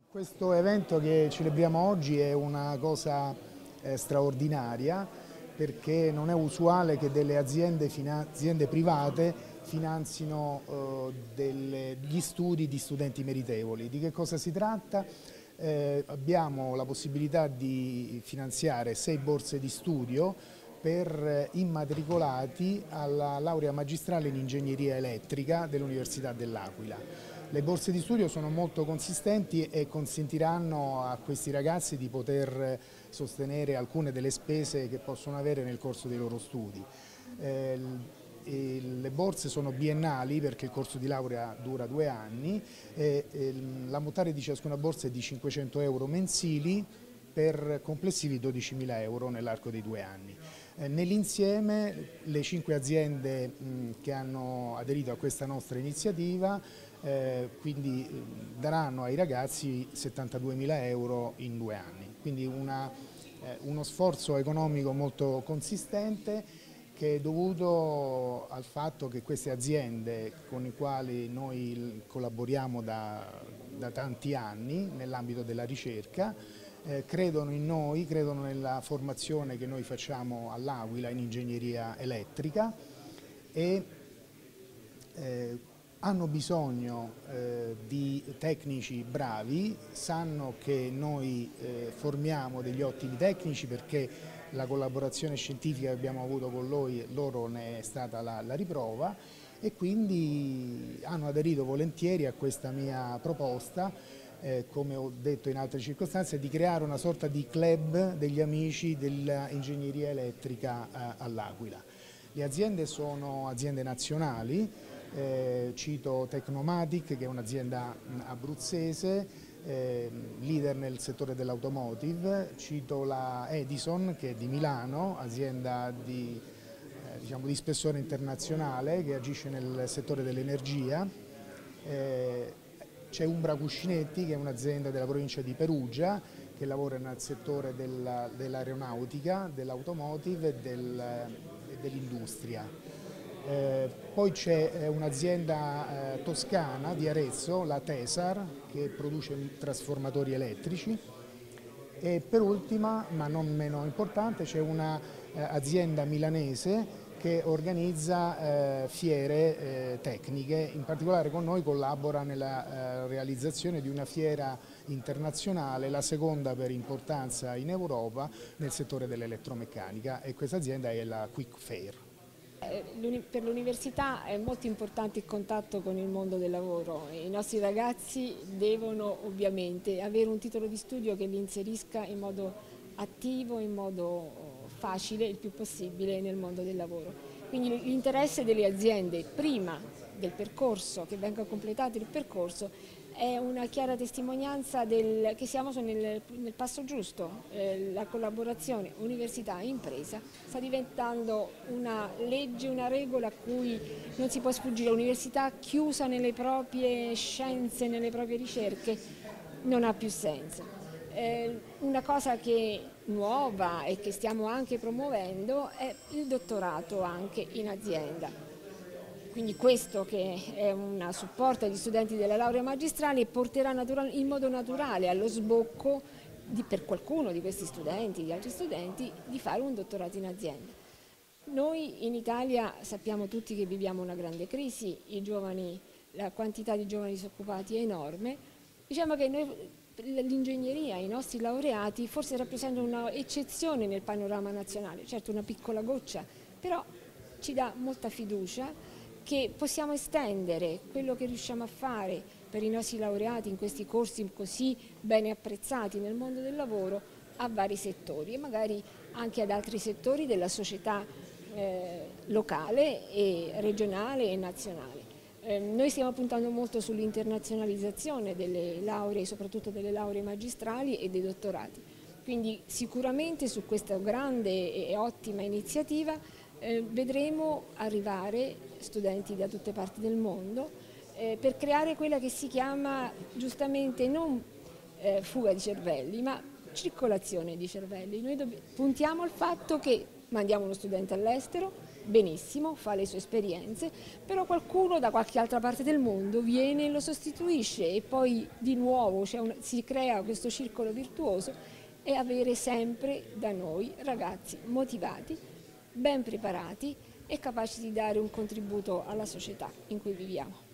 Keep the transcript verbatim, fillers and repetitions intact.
Questo evento che celebriamo oggi è una cosa eh, straordinaria perché non è usuale che delle aziende, aziende private finanzino eh, delle, gli studi di studenti meritevoli. Di che cosa si tratta? Eh, abbiamo la possibilità di finanziare sei borse di studio per immatricolati alla laurea magistrale in ingegneria elettrica dell'Università dell'Aquila. Le borse di studio sono molto consistenti e consentiranno a questi ragazzi di poter sostenere alcune delle spese che possono avere nel corso dei loro studi. Eh, le borse sono biennali perché il corso di laurea dura due anni e l'ammontare di ciascuna borsa è di cinquecento euro mensili per complessivi dodicimila euro nell'arco dei due anni. Eh, nell'insieme le cinque aziende mh, che hanno aderito a questa nostra iniziativa eh, quindi eh, daranno ai ragazzi settantaduemila euro in due anni, quindi una, eh, uno sforzo economico molto consistente che è dovuto al fatto che queste aziende con le quali noi collaboriamo da, da tanti anni nell'ambito della ricerca eh, credono in noi, credono nella formazione che noi facciamo all'Aquila in ingegneria elettrica e eh, hanno bisogno eh, di tecnici bravi, sanno che noi eh, formiamo degli ottimi tecnici perché la collaborazione scientifica che abbiamo avuto con loro, loro ne è stata la, la riprova e quindi hanno aderito volentieri a questa mia proposta, eh, come ho detto in altre circostanze, di creare una sorta di club degli amici dell'ingegneria elettrica eh, all'Aquila. Le aziende sono aziende nazionali, eh, cito Tecnomatic che è un'azienda abruzzese, eh, leader nel settore dell'automotive, cito la Edison che è di Milano, azienda di, eh, diciamo, di spessore internazionale che agisce nel settore dell'energia, eh, c'è Umbra Cuscinetti che è un'azienda della provincia di Perugia che lavora nel settore dell'aeronautica, dell'automotive e del, dell'industria. Eh, poi c'è un'azienda eh, toscana di Arezzo, la Tesar, che produce trasformatori elettrici e per ultima, ma non meno importante, c'è un'azienda eh, milanese che organizza eh, fiere eh, tecniche, in particolare con noi collabora nella eh, realizzazione di una fiera internazionale, la seconda per importanza in Europa nel settore dell'elettromeccanica e questa azienda è la Quick Fair. Per l'università è molto importante il contatto con il mondo del lavoro. I nostri ragazzi devono ovviamente avere un titolo di studio che li inserisca in modo attivo, in modo facile, il più possibile nel mondo del lavoro. Quindi l'interesse delle aziende prima del percorso, che venga completato il percorso, è una chiara testimonianza del, che siamo nel, nel passo giusto. Eh, la collaborazione università-impresa sta diventando una legge, una regola a cui non si può sfuggire. L'università chiusa nelle proprie scienze, nelle proprie ricerche, non ha più senso. Eh, una cosa che nuova e che stiamo anche promuovendo è il dottorato anche in azienda. Quindi questo che è un supporto agli studenti della laurea magistrale porterà in modo naturale allo sbocco di, per qualcuno di questi studenti, di altri studenti, di fare un dottorato in azienda. Noi in Italia sappiamo tutti che viviamo una grande crisi, i giovani, la quantità di giovani disoccupati è enorme. Diciamo che l'ingegneria, i nostri laureati forse rappresentano un'eccezione nel panorama nazionale, certo una piccola goccia, però ci dà molta fiducia che possiamo estendere quello che riusciamo a fare per i nostri laureati in questi corsi così bene apprezzati nel mondo del lavoro a vari settori e magari anche ad altri settori della società eh, locale e regionale e nazionale. Eh, noi stiamo puntando molto sull'internazionalizzazione delle lauree, soprattutto delle lauree magistrali e dei dottorati. Quindi sicuramente su questa grande e ottima iniziativa eh, vedremo arrivare studenti da tutte parti del mondo eh, per creare quella che si chiama giustamente non eh, fuga di cervelli ma circolazione di cervelli. Noi puntiamo al fatto che mandiamo uno studente all'estero, benissimo, fa le sue esperienze, però qualcuno da qualche altra parte del mondo viene e lo sostituisce e poi di nuovo un, si crea questo circolo virtuoso, e avere sempre da noi ragazzi motivati, ben preparati e capaci di dare un contributo alla società in cui viviamo.